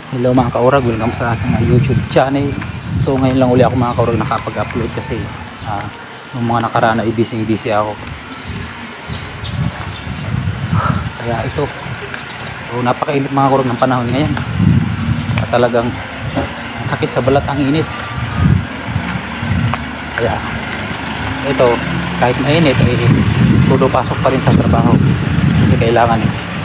Hello mga kaurag, welcome sa ating YouTube channel. So ngayon lang uli ako mga kaurag nakapag-upload kasi yung mga nakaraan ay busy ako. Kaya ito. So napakainit mga kaurag ng panahon ngayon. At talagang sakit sa balat ang init. Kaya ito, kahit mainit ay todo pasok pa rin sa trabaho kasi kailangan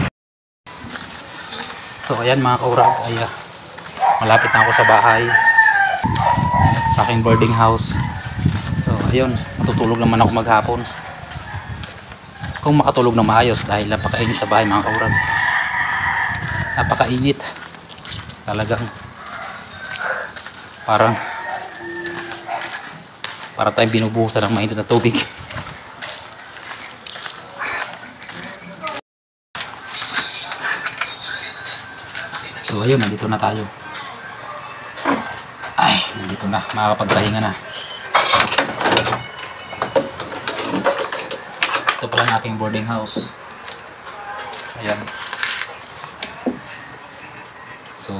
So ayan mga kaurag, ay malapit na ako sa bahay, sa aking boarding house. So ayun, matutulog naman ako maghapon kung makatulog na maayos dahil napakainit sa bahay mga kaurag. Napakainit talagang para tayong binubuhusan ng mainit na tubig. So ayun, nandito na tayo. Ay, nandito na, makakapagpahinga na. Ito pala ang aking boarding house. Ayan. So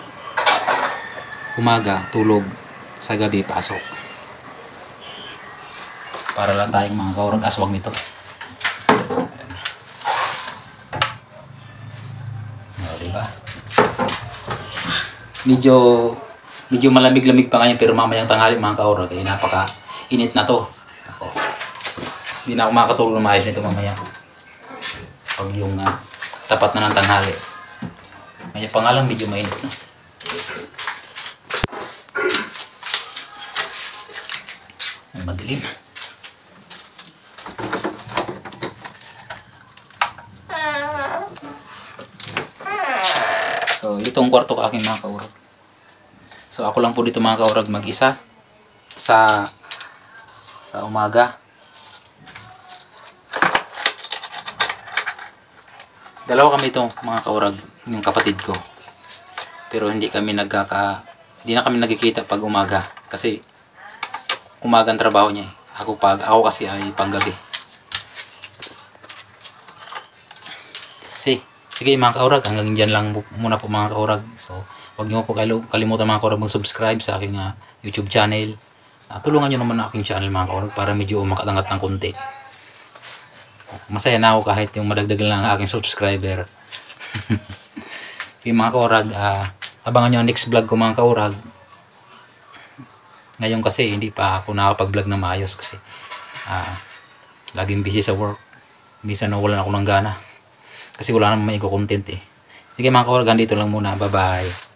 umaga, tulog. Sa gabi, pasok. Para lang tayong mga kaurag aswang nito. O, diba? Medyo malamig-lamig pa ngayon pero mamayang tanghali mga kaurag ay napaka-init na to. Hindi na ako makakatulog na maayos nito mamaya. Pag yung tapat na ng tanghali. Ngayon pa nga lang medyo mainit na. Madilim. So itong kwarto ko aking mga kaurag. So ako lang po dito mga kaurag mag-isa sa umaga. Dalawa kami ito mga kaurag, yung kapatid ko. Pero hindi na kami nagkikita pag umaga kasi umaga ang trabaho niya. Ako kasi ay panggabi. Sige mga kaurag, hanggang dyan lang muna po mga kaurag. So huwag niyo po kalimutan mga kaurag mag-subscribe sa aking YouTube channel. Tulungan niyo naman ang aking channel mga kaurag para medyo makatangat ng konti. Masaya na ako kahit yung madagdagan lang ang aking subscriber. Okay mga kaurag, abangan nyo ang next vlog ko mga kaurag. Ngayon kasi hindi pa ako nakapag-vlog na maayos kasi laging busy sa work. Minsan nawalan ako ng gana kasi wala namang may content eh. Sige mga kaurag, dito lang muna. Bye bye.